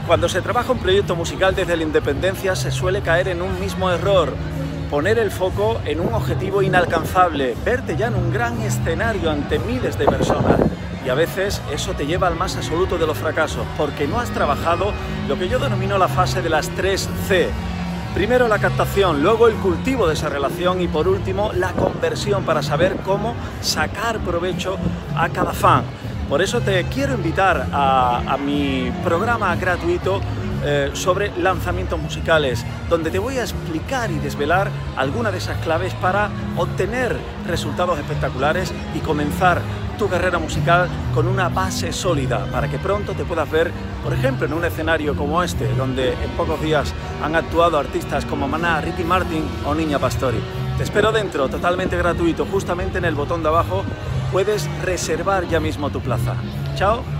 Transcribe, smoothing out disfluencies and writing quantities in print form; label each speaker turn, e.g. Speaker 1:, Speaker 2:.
Speaker 1: Cuando se trabaja un proyecto musical desde la independencia se suele caer en un mismo error: poner el foco en un objetivo inalcanzable, verte ya en un gran escenario ante miles de personas. Y a veces eso te lleva al más absoluto de los fracasos, porque no has trabajado lo que yo denomino la fase de las 3 C. Primero la captación, luego el cultivo de esa relación y por último la conversión, para saber cómo sacar provecho a cada fan. Por eso te quiero invitar a mi programa gratuito sobre lanzamientos musicales, donde te voy a explicar y desvelar algunas de esas claves para obtener resultados espectaculares y comenzar tu carrera musical con una base sólida, para que pronto te puedas ver, por ejemplo, en un escenario como este, donde en pocos días han actuado artistas como Maná, Ricky Martin o Niña Pastori. Te espero dentro, totalmente gratuito, justamente en el botón de abajo puedes reservar ya mismo tu plaza. ¡Chao!